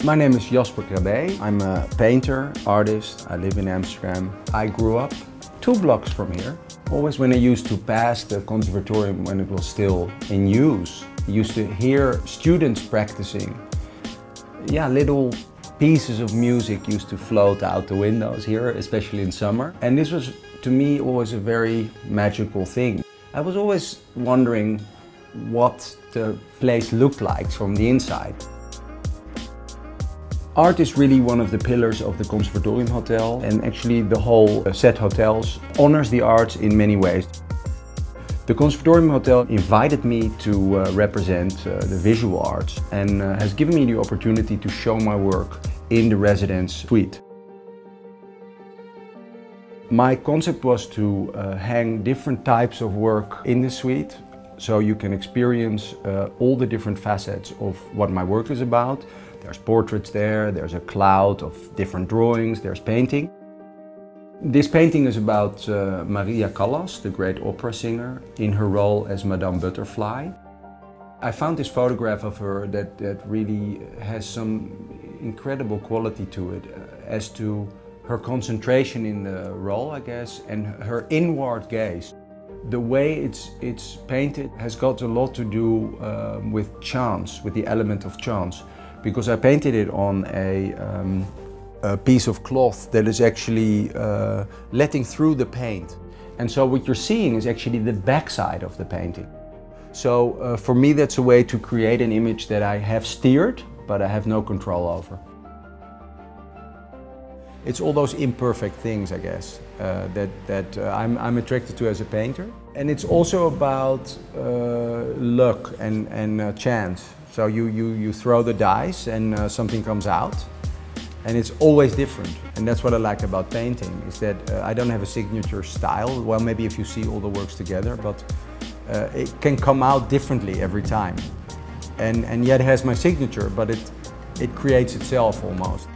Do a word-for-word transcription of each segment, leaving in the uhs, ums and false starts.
My name is Jasper Krabbe. I'm a painter, artist. I live in Amsterdam. I grew up two blocks from here. Always when I used to pass the conservatorium when it was still in use, I used to hear students practicing. Yeah, little pieces of music used to float out the windows here, especially in summer. And this was, to me, always a very magical thing. I was always wondering what the place looked like from the inside. Art is really one of the pillars of the Conservatorium Hotel, and actually the whole Zet Hotels honors the arts in many ways. The Conservatorium Hotel invited me to uh, represent uh, the visual arts and uh, has given me the opportunity to show my work in the residence suite. My concept was to uh, hang different types of work in the suite, so you can experience uh, all the different facets of what my work is about. There's portraits there, there's a cloud of different drawings, there's painting. This painting is about uh, Maria Callas, the great opera singer, in her role as Madame Butterfly. I found this photograph of her that, that really has some incredible quality to it, uh, as to her concentration in the role, I guess, and her inward gaze. The way it's, it's painted has got a lot to do uh, with chance, with the element of chance. Because I painted it on a, um, a piece of cloth that is actually uh, letting through the paint. And so what you're seeing is actually the backside of the painting. So uh, for me that's a way to create an image that I have steered, but I have no control over. It's all those imperfect things, I guess, uh, that, that uh, I'm, I'm attracted to as a painter. And it's also about uh, luck and, and uh, chance. So you, you, you throw the dice and uh, something comes out, and it's always different. And that's what I like about painting, is that uh, I don't have a signature style. Well, maybe if you see all the works together, but uh, it can come out differently every time. And, and yet it has my signature, but it, it creates itself almost.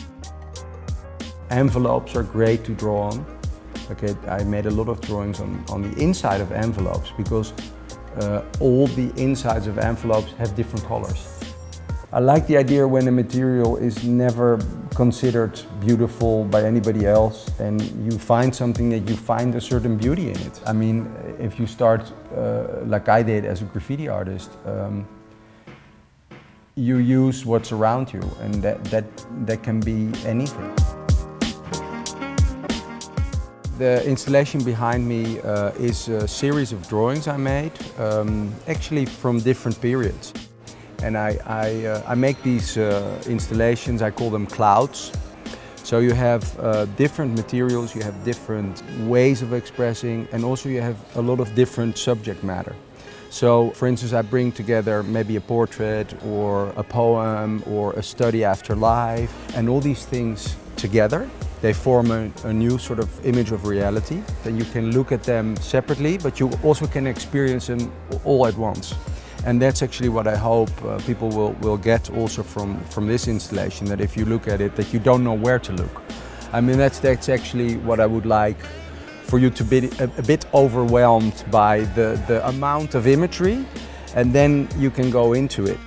Envelopes are great to draw on. Okay, I made a lot of drawings on, on the inside of envelopes because Uh, all the insides of envelopes have different colors. I like the idea when a material is never considered beautiful by anybody else and you find something that you find a certain beauty in it. I mean, if you start uh, like I did as a graffiti artist, um, you use what's around you, and that, that, that can be anything. The installation behind me uh, is a series of drawings I made, um, actually from different periods. And I, I, uh, I make these uh, installations, I call them clouds. So you have uh, different materials, you have different ways of expressing, and also you have a lot of different subject matter. So, for instance, I bring together maybe a portrait or a poem or a study after life, and all these things together. They form a, a new sort of image of reality. Then you can look at them separately, but you also can experience them all at once. And that's actually what I hope uh, people will, will get also from, from this installation, that if you look at it, that you don't know where to look. I mean, that's, that's actually what I would like, for you to be a, a bit overwhelmed by the, the amount of imagery, and then you can go into it.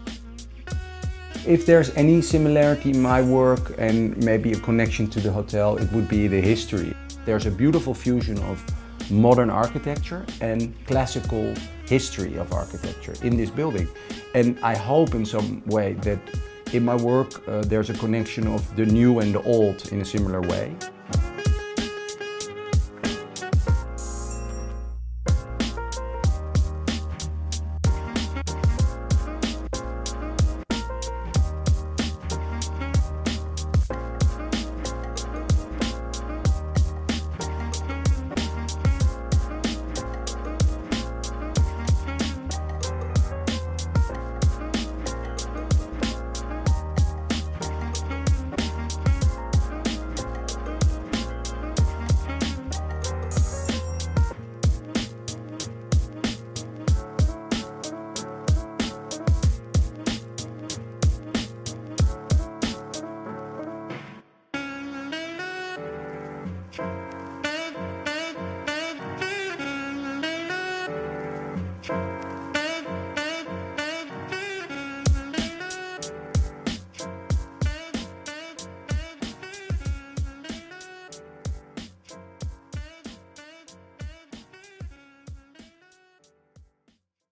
If there's any similarity in my work and maybe a connection to the hotel, it would be the history. There's a beautiful fusion of modern architecture and classical history of architecture in this building. And I hope in some way that in my work uh, there's a connection of the new and the old in a similar way.